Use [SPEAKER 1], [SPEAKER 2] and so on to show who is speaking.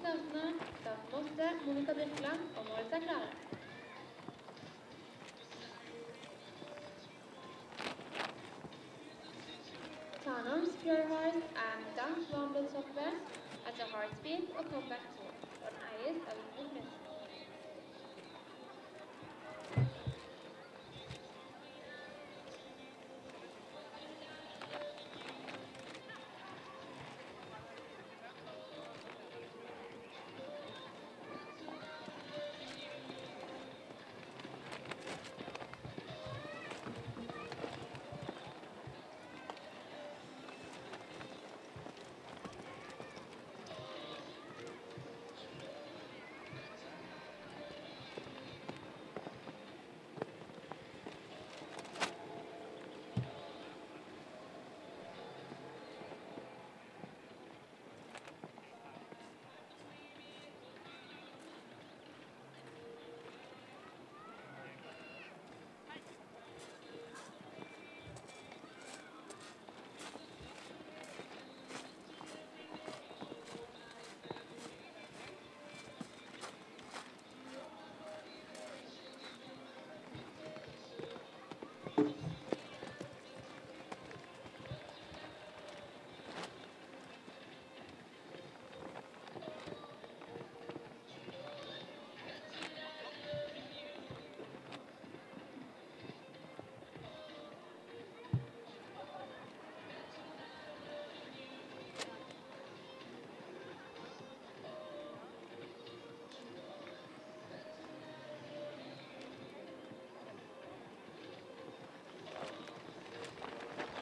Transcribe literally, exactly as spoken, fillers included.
[SPEAKER 1] startene starten åtte, Monica Birkeland, og målet er klare. Tanums Pure Heart and Dans Wamble Software at a hard speed og come back to, og den eies av Ludvig Nilsen.